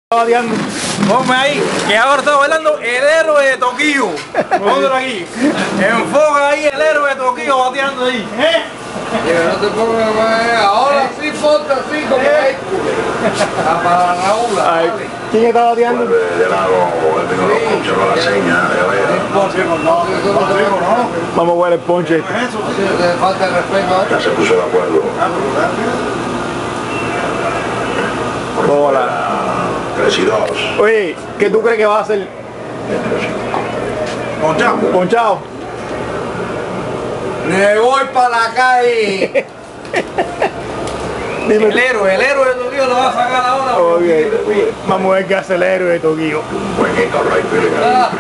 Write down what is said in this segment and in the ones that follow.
Bateando. Ponme ahí, que ahora está bailando el héroe de Toquillo. Póngalo aquí. Enfoca ahí el héroe de Toquillo bateando ahí. Que no te pongas más. Ahora sí ponte así como para Raúl. Ay, ¿quién está bateando? De lado, el la seña, Vamos a ver el ponche. Le falta el respeto. ya se puso de acuerdo. Hola. 3 y 2. Oye, ¿qué tú crees que va a hacer? Ponchado. Me voy para la calle. Dime. El héroe de Toquillo lo va a sacar ahora. Ok. Vamos a ver qué hace el héroe de Toquillo. Jueguito, right feeling.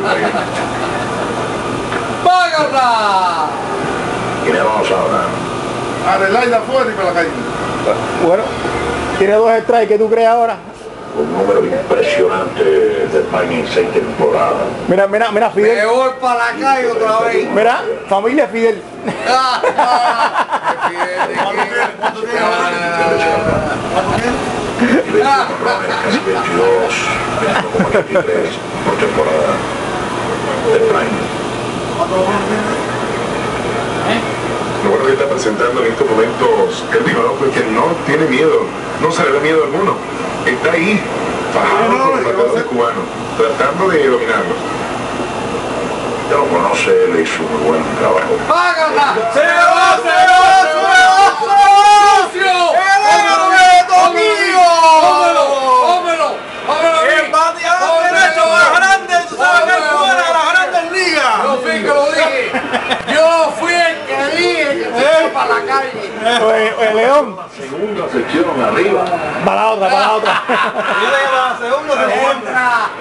¡Págala! ¿Quién vamos ahora? Arreglar afuera y para la calle. Bueno, tiene 2 strikes. ¿Qué tú crees ahora? Un número impresionante de España en 6 temporadas. Mira, Me Fidel. voy para la calle otra vez. Mira, familia Fidel. ¿Cuánto tiene? Y 21 rones, casi 22, 21,23 por temporada de España. Lo bueno que está presentando en estos momentos el Rivaldo es que no tiene miedo, no se le da miedo alguno. Está ahí, fajado con los bateadores cubanos, tratando de dominarlo. Ya lo conoce, le hizo un muy buen trabajo. ¡Págala! ¡Se va! ¡Sucio! ¡El héroe de Toquillo! ¡Pómelo! El bateador derecho más grande, tú sabes que es fuera de las grandes ligas. Yo fui que lo dije. Yo fui el que dije que se iba para la calle. Oye, León. Segunda sección arriba. Para la otra. Dile que para la segunda se encuentra. Entra.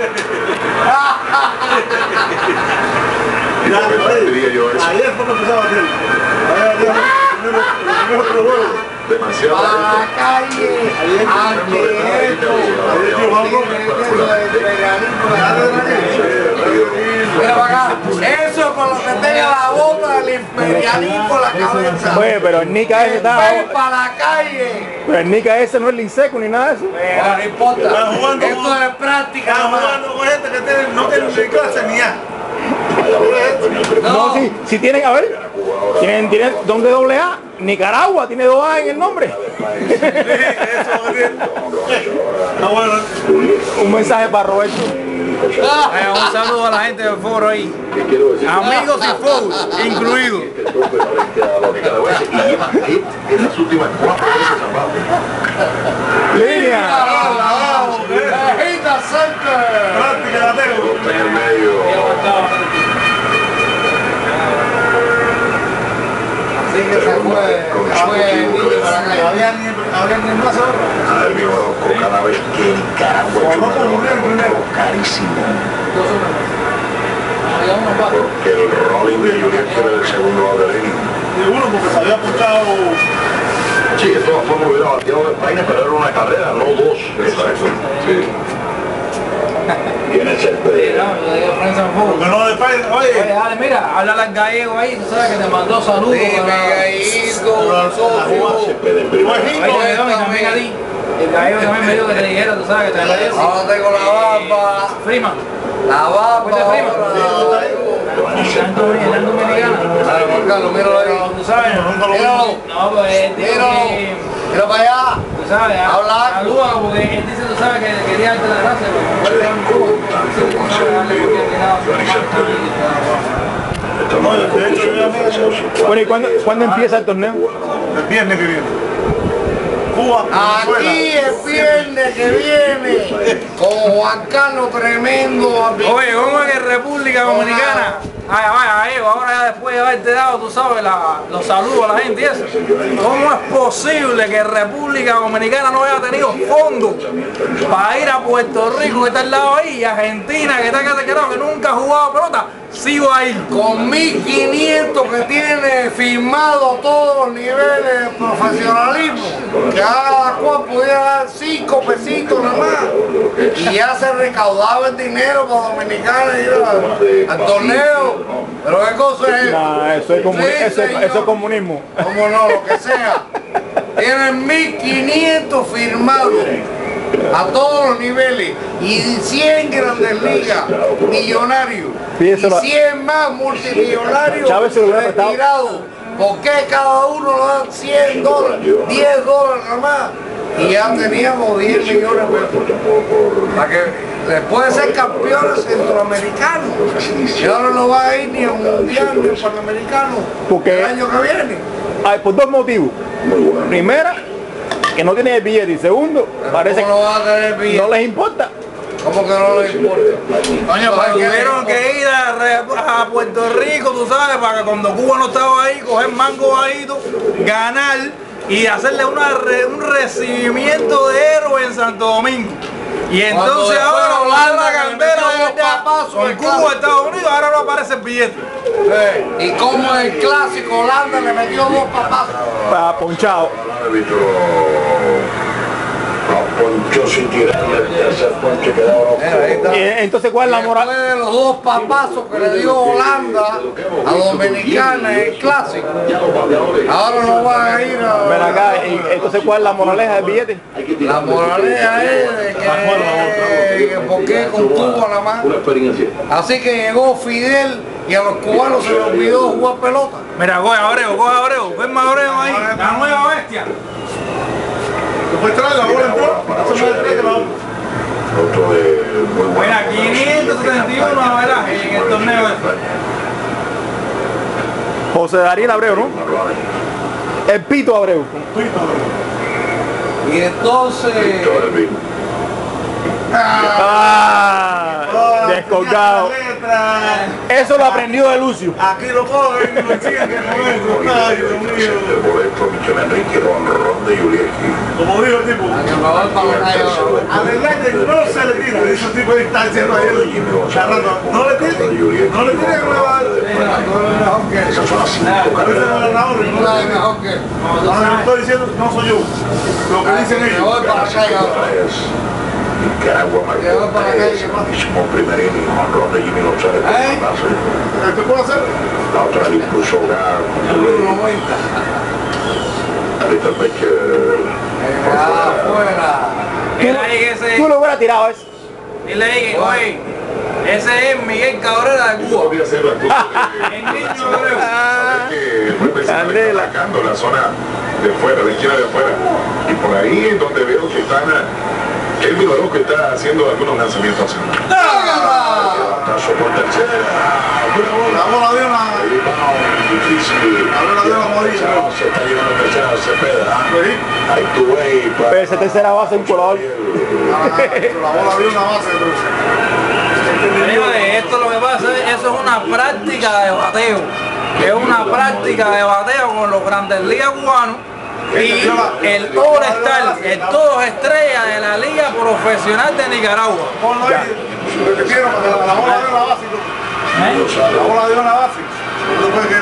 Y por qué diría yo eso, Ayer fue lo que empezaba a hacer. Primero probó. demasiado Para alto. la calle. Ante esto. Mira para acá. Eso con lo que tenga la bota del imperialismo en la cabeza. Oye, pero el Nica ese está. Ven para la calle. Pero el Nica ese no es linseco ni nada de eso. No importa. Está jugando Esto con- es práctica. Estaba nomás. jugando con gente que no tiene ni clase ni A. No, si tienen, a ver, tienen ¿dónde doble A? Nicaragua tiene 2 A en el nombre. Está bueno. Un mensaje para Roberto. Un saludo a la gente del foro ahí. ¿Qué quiero decir? Amigos y foros, incluidos. Que el tope frente a los nicaragüenses y lleva hit en las últimas 4 veces abajo. Línea. Ejita Center. Práctica la tengo. Está en el medio. Así que se fue el niño para la calle. Había ni más ahora. Al mismo cada vez que Nicaragua ha hecho una derrota carísimo. Porque el rolling de Junior era el segundo lado del inning. De uno porque se había apuntado. Sí, de todas formas hubiera bateado de España, pero era una carrera, no 2. Exacto. Sí. Tiene el Céspedes. Porque no de España. Oye, Oye, dale, mira, háblale al gallego ahí, tú sabes que te mandó saludos. Dime, gallito, socio. Céspedes primero. Oye, Don, y también a ti. El gallego también me dijo que te dijera, tú sabes que te lo digo. Ahora tengo la barba. Freeman. La barba. Fuiste primo. Tanto dominicano. Dale, Juan Carlos, míralo ahí. Tú sabes. Míralo. No, pues él dijo Míralo. que, Mira para allá. tú sabes, Habla. saluda porque él dice, tú sabes que quería darte las gracias. Porque él es un cubo. Dice que tú sabes darle cualquier cuidado. Bueno, ¿y cuándo empieza el torneo? el viernes que viene. Cuba, Aquí el viernes que viene con Juan Carlos Tremendo. Oye, ¿cómo es que República Dominicana? Ahora ya después de haberte dado, tú sabes, los saludos a la gente y eso. ¿Cómo es posible que República Dominicana no haya tenido fondos para ir a Puerto Rico, que está al lado ahí, y Argentina, que está acá, que nunca ha jugado pelota? Sí va a ir. Con 1500 que tiene firmado todos los niveles de profesionalismo, que cada cual pudiera dar 5 pesitos nada más, y ya se recaudaba el dinero para Dominicana ir al torneo. Pero qué cosa es Nah, eso es señor. eso es comunismo. Cómo no, lo que sea. Tienen 1500 firmados a todos los niveles, y 100 grandes ligas millonarios, y 100 más multimillonarios retirados. ¿Por qué cada uno le dan 100 dólares, 10 dólares nada más? Y ya teníamos 10 millones de pesos. Para que después de ser campeones centroamericanos, y ahora no va a ir ni a mundial ni a panamericano el año que viene. Hay por dos motivos. Primera, que no tiene el billete, y segundo, parece que no les importa. ¿Cómo que no les importa? Coño, pues tuvieron que ir a Puerto Rico, tú sabes, para que cuando Cuba no estaba ahí, coger mango bajito, ganar y hacerle un recibimiento de héroe en Santo Domingo. Y entonces ahora Holanda Candela con Cuba, Estados Unidos, ahora no aparece el billete. Y como el clásico Holanda le metió 2 papazos. Para ponchado. Poncho sin tirarle, ese ponche quedaba. Entonces, ¿cuál es la moral? Después de los 2 papazos que le dio Holanda a Dominicana en el clásico, ahora no van a ir a... Ven acá, entonces, ¿cuál es la moraleja del billete? La moraleja es de que ¿por qué con Cuba nada más? Así que llegó Fidel y a los cubanos se les olvidó jugar pelota. Mira, coge Abreu, ven más Abreu ahí, la nueva bestia. Después trae la bola en todo. Otro de muy bueno. Mira, 571 averaje en el torneo este. José Darío Abreu, ¿no? El Pito Abreu. Y entonces... Descolgado. Eso lo aprendió de Lucio. Aquí lo cogen y lo exigen que no. Ay, Dios mío. Como dijo el tipo, adelante no se le tira. Ese tipo de distancia no hay. No le tire. No le tire que me va a dar. Esas son las 5 carreras. Ahora yo estoy diciendo, no soy yo. Lo que dicen ellos. Nicaragua marcó mismo primer inning, honrón de Jimmy González. ¿Qué puedo hacer? La otra le impuso hogar. Ahorita el pecho afuera. Tú lo hubieras tirado eso. Dile ahí que, oye, ese es Miguel Cabrera de Cuba. El niño Abreu. Candela. Atacando la zona de fuera, la esquina de afuera. Y por ahí es donde veo que están... Kelvin Orozco que está haciendo algunos lanzamientos. Tazo por tercera. La bola dio una... Difícil. La bola dio una morilla. Se está llevando tercera Cepeda. Ahí tu way. Pero esa tercera base es un colador. La bola dio una base. Señores, esto lo que pasa es, eso es una práctica de bateo. Es una práctica de bateo con los grandes ligas cubanos. Y el All-Star, el todos estrella de la Liga Profesional de Nicaragua. Ponlo ahí, repitieron, porque la bola dio una base. La bola dio una base. Después que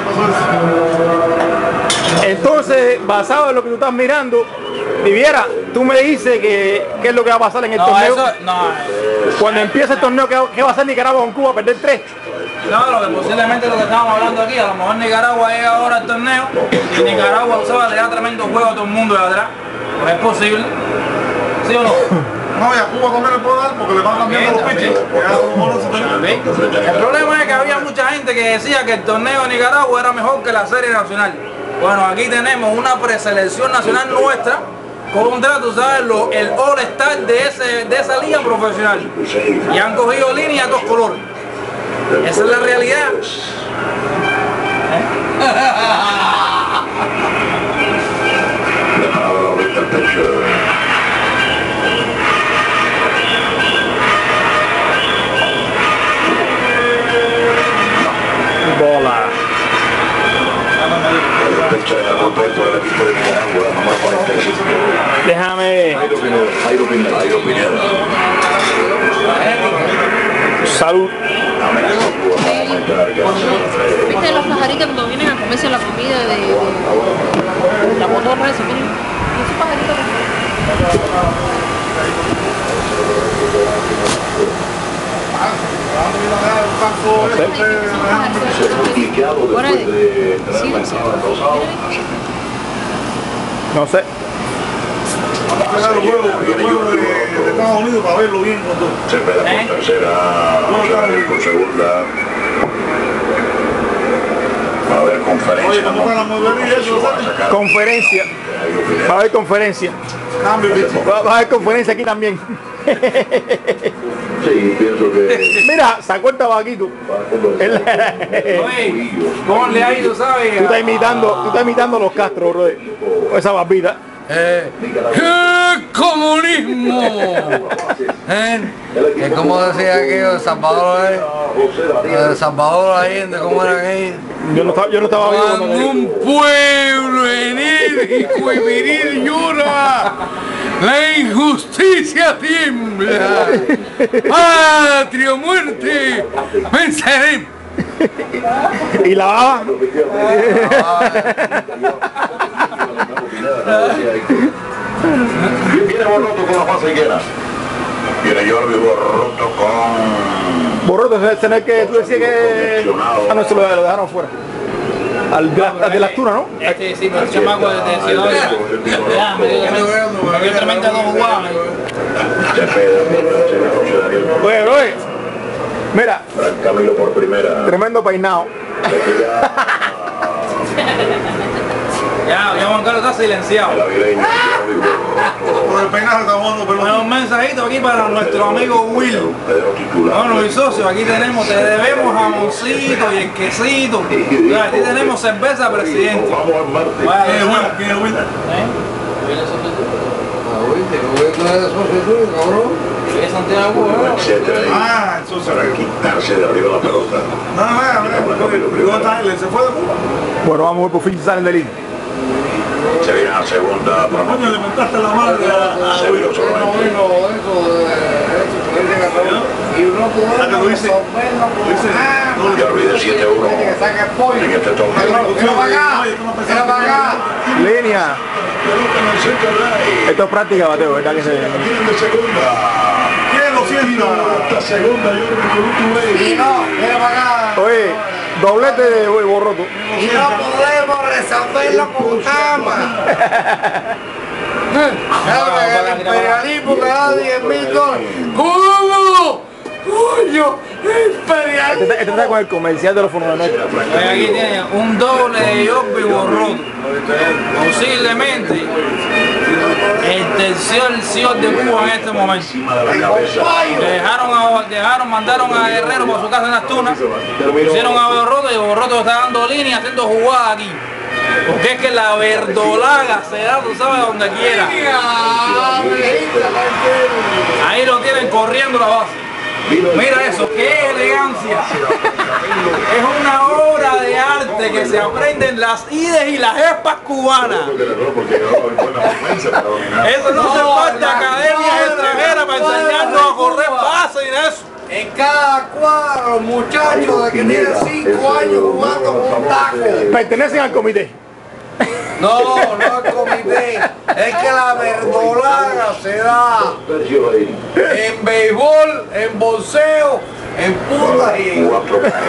pasó eso. Entonces, basado en lo que tú estás mirando, Viviera, tú me dices que qué es lo que va a pasar en el torneo. Eso, cuando empiece el torneo, ¿qué va a hacer Nicaragua con Cuba? ¿Perder 3? No, lo que posiblemente lo que estábamos hablando aquí, a lo mejor Nicaragua llega ahora al torneo y Nicaragua le da tremendo juego a todo el mundo de atrás. Pues es posible. ¿Sí o no? No, y a Cuba también le puedo dar porque le van cambiando los pitches. El problema es que había mucha gente que decía que el torneo de Nicaragua era mejor que la serie nacional. Bueno, aquí tenemos una preselección nacional nuestra contra, tú sabes, el All-Star de esa liga profesional. Y han cogido línea a todos colores. Esa es la realidad. Bola. Déjame. Salud. ¿Viste los pajaritos cuando vienen a comerse la comida de la motorra esa? Miren, esos pajaritos. No sé. esperar los juegos de Estados Unidos para verlo bien con todo. Cepeda por tercera, González por segunda. Va a haber conferencia. Oye, ¿cómo está la modalidad? ¿Eso lo sabes? Conferencia. Va a haber conferencia. Cambio, bicho. Va a haber conferencia aquí también. Sí, pienso que Mira, sacó el tabaquito. va a convencer. Oye, ¿cómo le ha ido, sabes? Tú estás imitando a los Castro, bro. Con esa barbita. ¡Qué comunismo! Es como decía aquello, Salvador Allende, ¿cómo era aquello? Yo no estaba vivo Cuando cuando un pueblo enérgico y viril llora, la injusticia tiembla. ¡Patria o muerte! ¡Venceré! y la baba. Viene Borroto con la fase llena. Viene Jordi Borroto con... Borroto, ese no es que tú decías que... Ah, no, se lo dejaron fuera. Al de la Astura, ¿no? Sí, pero el chamaco de Ciudad. Ya, me dio tremenda dos jugadas. Oye, mira, Camilo por primera. tremendo peinado. Ya Juan Carlos está silenciado. Por el peinaje estamos dando Bueno, pelota. un mensajito aquí para nuestro amigo Will. Bueno, mi socio, aquí tenemos, te debemos jamoncito y el quesito. Ya, aquí tenemos cerveza, presidente. Vamos al martes. ¿Quién es bueno? ¿Quién es bueno? Ah, el socio. Para quitarse de arriba la pelota. No, se fue de Cuba. Bueno, vamos a ver por fin si salen del IN. Se viene a segunda para Coño, le mentaste la madre a se vino solamente. La que lo hice. Ya olvidé 7-1 en este torneo. Línea. Esto es práctica, Mateo, ¿verdad que se... Tienen de segunda. ¿Quién lo sienta? Esta segunda yo Oye, doblete de Borroto. Y no podemos resolverlo con armas. El imperialismo me da $10.000. ¿Cómo? ¡Coño! ¡Imperialismo! Este está con el comercial de los fonogrametros. Aquí tiene un doble de Jordi Borroto. Posiblemente el tercer Ciudad de Cuba en este momento. Mandaron a Guerrero por su casa en las Tunas, pusieron a Borroto y Borroto está dando línea, haciendo jugadas aquí. Porque es que la verdolaga se da, tú sabes, donde quiera. Ahí lo tienen corriendo la base. Mira eso, qué elegancia. Es una obra de arte que se aprenden las ides y las espas cubanas. Eso no se falta academias extranjeras para enseñarnos a correr pases y de eso. En cada cuadro, muchachos de que tienen 5 años jugando con un taco. Pertenecen al comité. No, no el comité. Es que la verdolaga se da en béisbol, en boxeo, en putas y en...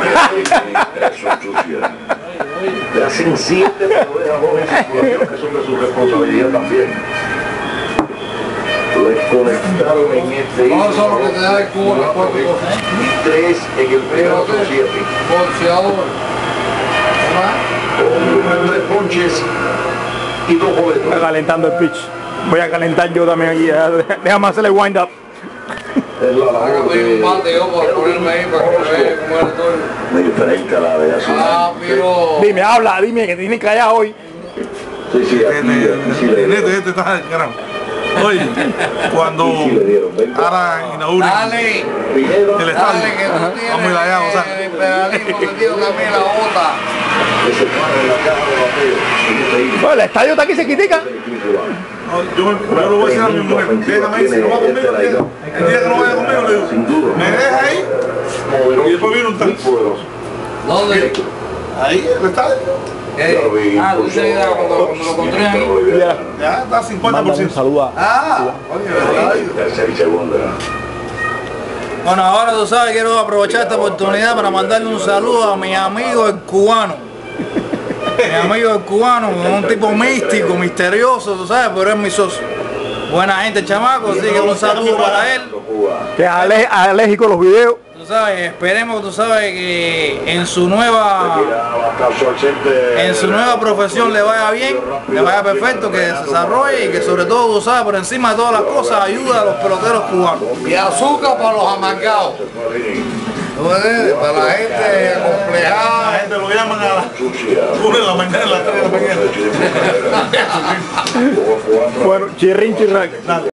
Le hacen 7 que son de su responsabilidad también. Les conectaron en este No son los que te da el cubo, las 4 cosas. y 3 en el primero son 7. Boxeador. Con 3 ponches y 2 boletos. Está calentando el pitch. Voy a calentar yo también aquí. Déjame hacerle wind up. Es la labor Hágame un mate yo para ponerme ahí para que me vea cómo es todo. muy diferente a la de hace un Ah, año. pero... Dime, habla, dime que tienen que callar hoy. Sí, aquí sí le dieron. Este está grande. Oye, cuando Sí le dieron 20. ahora inauguren Dale, el dale estadio, que tú tienes vamos a ir allá, o sea, el imperialismo metido también la bota. Que se para en la caja de bateo en este himno. Bueno, el estadio está aquí, se critica. yo le voy a decir a mi mujer, déjame ir, si no va conmigo, el día que no vaya conmigo, le digo, Sin duda. me deja ahí, y después viene un taxi. ¿Dónde? Ahí, el estadio, Tú dices cuando lo construyen ahí. ya está Mándame un 50%. saludo a... Ah, oye, Tercera y segunda. Bueno, ahora tú sabes, quiero aprovechar esta oportunidad para mandarle un saludo a mi amigo el cubano. Mi amigo el cubano, un tipo místico, misterioso, tú sabes, pero es mi socio. Buena gente, chamaco, así que un saludo para él. Que es alérgico a los videos. Tú sabes, esperemos, tú sabes, que en su nueva profesión le vaya bien, le vaya perfecto, que se desarrolle y que sobre todo, tú sabes, por encima de todas las cosas, ayuda a los peloteros cubanos. Y azúcar para los amargados. Para la gente acomplejada. La gente lo llaman a las 1 de la mañana, a las 3 de la mañana. Bueno, chirrín, chirrán.